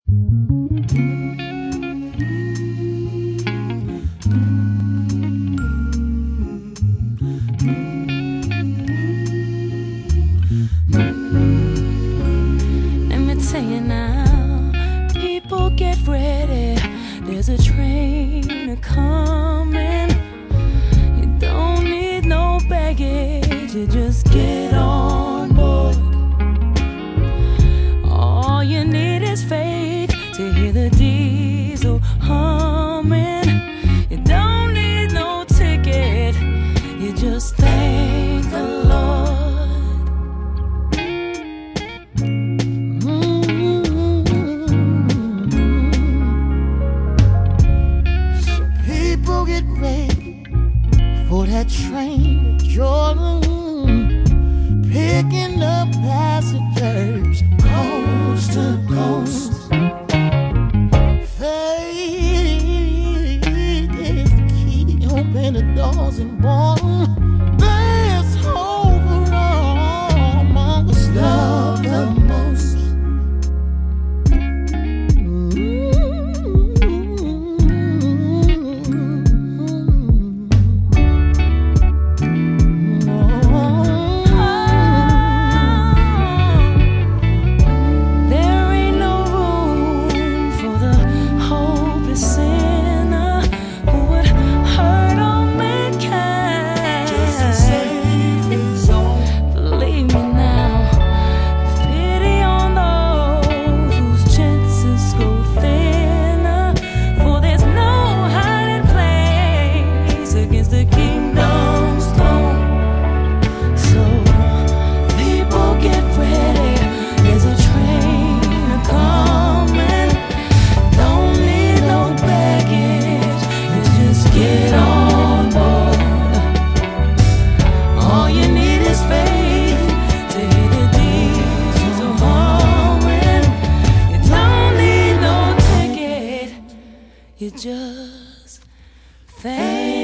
Let me tell you now, people get ready. There's a train a-coming. You don't need no baggage, you just get on board. All you need is faith to hear the diesel humming. You don't need no ticket, you just thank the Lord. So people get ready for that train to Jordan, picking up passengers coast to coast. Faith is the key, open the doors and born. There's hope for all among us love the most. You just thank